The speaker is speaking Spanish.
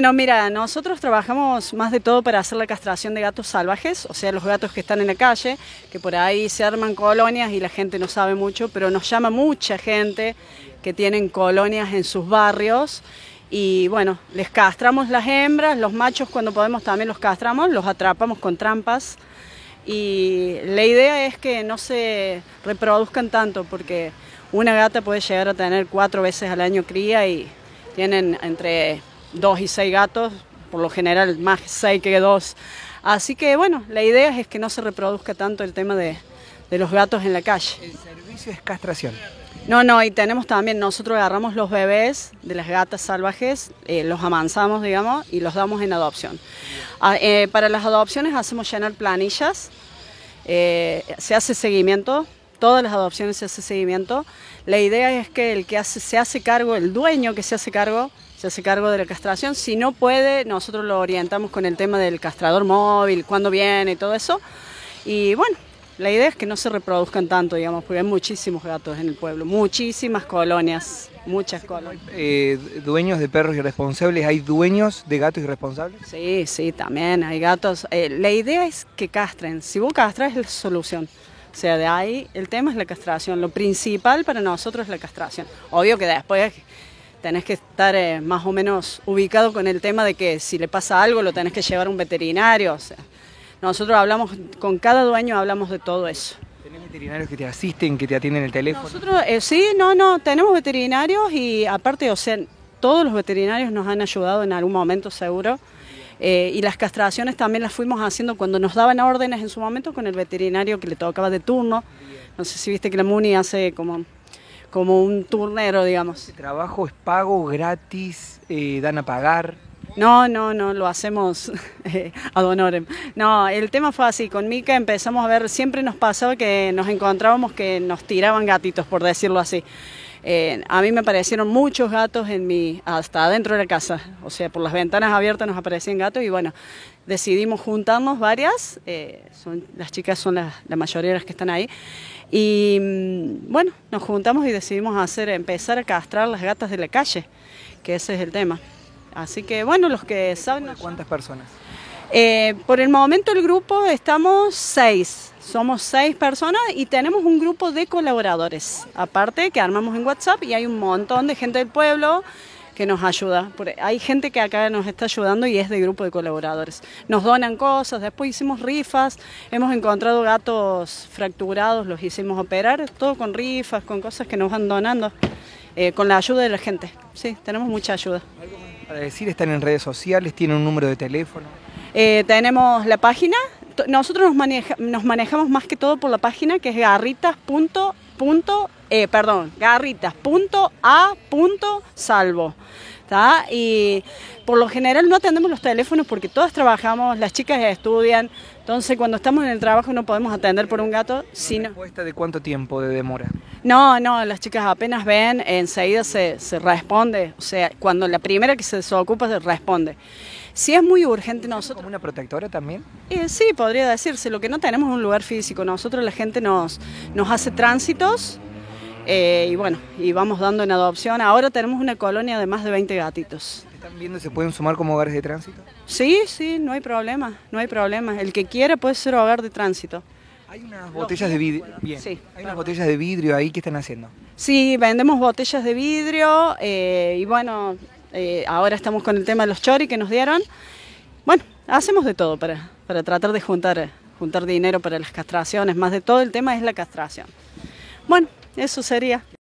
Bueno, mira, nosotros trabajamos más de todo para hacer la castración de gatos salvajes, o sea, los gatos que están en la calle, que por ahí se arman colonias y la gente no sabe mucho, pero nos llama mucha gente que tienen colonias en sus barrios y bueno, les castramos las hembras, los machos cuando podemos también los castramos, los atrapamos con trampas y la idea es que no se reproduzcan tanto porque una gata puede llegar a tener 4 veces al año cría y tienen entre 2 y 6 gatos, por lo general más 6 que 2. Así que bueno, la idea es que no se reproduzca tanto el tema de los gatos en la calle. El servicio es castración. No, y tenemos también, nosotros agarramos los bebés de las gatas salvajes, los amansamos, digamos, y los damos en adopción. Para las adopciones hacemos llenar planillas, se hace seguimiento, todas las adopciones se hace seguimiento. La idea es que el que se hace cargo, el dueño que se hace cargo de la castración. Si no puede, nosotros lo orientamos con el tema del castrador móvil, cuándo viene y todo eso. Y bueno, la idea es que no se reproduzcan tanto, digamos, porque hay muchísimos gatos en el pueblo, muchísimas colonias, muchas colonias. Dueños de perros irresponsables, ¿hay dueños de gatos irresponsables? Sí, también hay gatos. La idea es que castren. Si vos castras es la solución. O sea, de ahí el tema es la castración. Lo principal para nosotros es la castración. Obvio que después tenés que estar más o menos ubicado con el tema de que si le pasa algo lo tenés que llevar a un veterinario. O sea, nosotros hablamos, con cada dueño hablamos de todo eso. ¿Tenés veterinarios que te asisten, que te atienden el teléfono? Nosotros, sí, tenemos veterinarios y aparte, o sea, todos los veterinarios nos han ayudado en algún momento seguro. Y las castraciones también las fuimos haciendo cuando nos daban órdenes en su momento con el veterinario que le tocaba de turno. No sé si viste que la MUNI hace como un turnero, digamos. ¿El trabajo es pago, gratis, dan a pagar? No, lo hacemos ad honorem. No, el tema fue así, con Mica empezamos a ver, siempre nos pasaba que nos encontrábamos que nos tiraban gatitos, por decirlo así. A mí me aparecieron muchos gatos hasta adentro de la casa, o sea, por las ventanas abiertas nos aparecían gatos y bueno, decidimos juntarnos varias, las chicas son la mayoría de las que están ahí, y bueno, nos juntamos y decidimos empezar a castrar las gatas de la calle, que ese es el tema. Así que bueno, los que saben... ¿Cuántas personas? Por el momento el grupo estamos 6, somos 6 personas y tenemos un grupo de colaboradores, aparte que armamos en WhatsApp y hay un montón de gente del pueblo que nos ayuda. Hay gente que acá nos está ayudando y es de grupo de colaboradores. Nos donan cosas, después hicimos rifas, hemos encontrado gatos fracturados, los hicimos operar, todo con rifas, con cosas que nos van donando, con la ayuda de la gente. Sí, tenemos mucha ayuda. ¿Algo más para decir? ¿Están en redes sociales? ¿Tienen un número de teléfono? Tenemos la página, nosotros nos manejamos más que todo por la página que es garritas.a.salvo. Y por lo general no atendemos los teléfonos porque todas trabajamos, las chicas estudian, entonces cuando estamos en el trabajo no podemos atender por un gato. ¿Una respuesta de cuánto tiempo de demora? No, las chicas apenas ven, enseguida se responde, o sea, cuando la primera que se desocupa se responde. Si es muy urgente nosotros... ¿Como una protectora también? Sí, podría decirse, lo que no tenemos es un lugar físico, nosotros la gente nos hace tránsitos y bueno, y vamos dando en adopción. Ahora tenemos una colonia de más de 20 gatitos. ¿Están viendo se pueden sumar como hogares de tránsito? Sí, no hay problema, el que quiera puede ser hogar de tránsito. Hay unas botellas de vidrio. Bien. Sí. Hay unas botellas de vidrio ahí, ¿qué están haciendo? Sí, vendemos botellas de vidrio y bueno, ahora estamos con el tema de los choris que nos dieron. Bueno, hacemos de todo para tratar de juntar dinero para las castraciones, más de todo el tema es la castración. Bueno, eso sería.